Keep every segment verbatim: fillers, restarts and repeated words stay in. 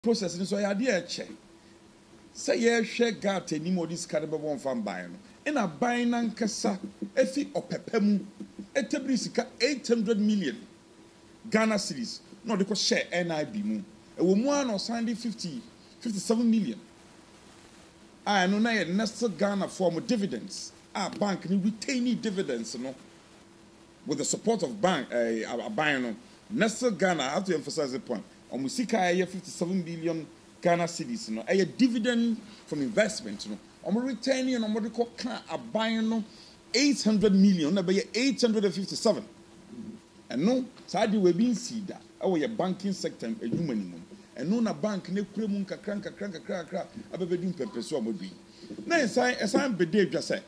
process ni so ya de e che say ye hwe gat ani mo dis card be won fam ban no e na ban nan kasa efi opepam etebri sika eight hundred million Ghana cedis no de ko share N I B mu e wo mu an osan de fifty fifty-seven million ah no na ye next Ghana form dividends ah bank ni retaining dividends no with the support of bank eh uh, ban no next Ghana. I have to emphasize the point. Omusika aye fifty-seven billion Ghana cedis no aye dividend from investment no omo retaining no omo de ko kan aban no eight hundred million na be eight hundred fifty-seven and no sadi we bin sida awo ye banking sector adwuma ni mum and no na bank na kure mu kakra kakra kakra kakra abebedum pepeso omodui na esan esan bede adwa se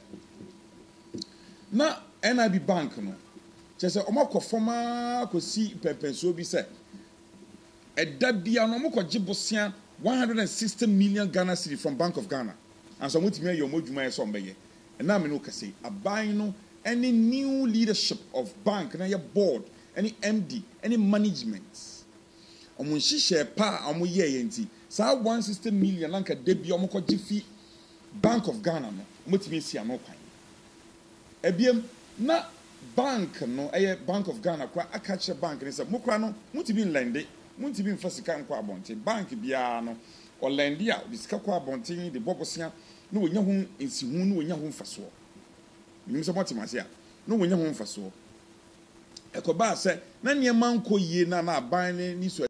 na N I B bank no chese omako forma ko si pepeso bi se Eda bia no moko gibosia one hundred sixty million Ghana cedi from Bank of Ghana. And so much me your moduma so mbeye. And now me no kase aban no any new leadership of bank na your board, any M D, any management. Omo nhihye pa omo ye yenti. Sa one hundred sixty million lanka de bia moko gifi Bank of Ghana no. Motimi si ano kwan. Ebiem na bank no eye Bank of Ghana kwa akache bank ni se mokra no motimi lende Munti bin fasika nkwa abonte bank bia no o lendi a bisika kwa abonte de bobosia no wonya hu ensihu no wonya hu mfaso nim se moti mase a no wonya hu mfaso ekoba se na niema nko yie na na aban ni so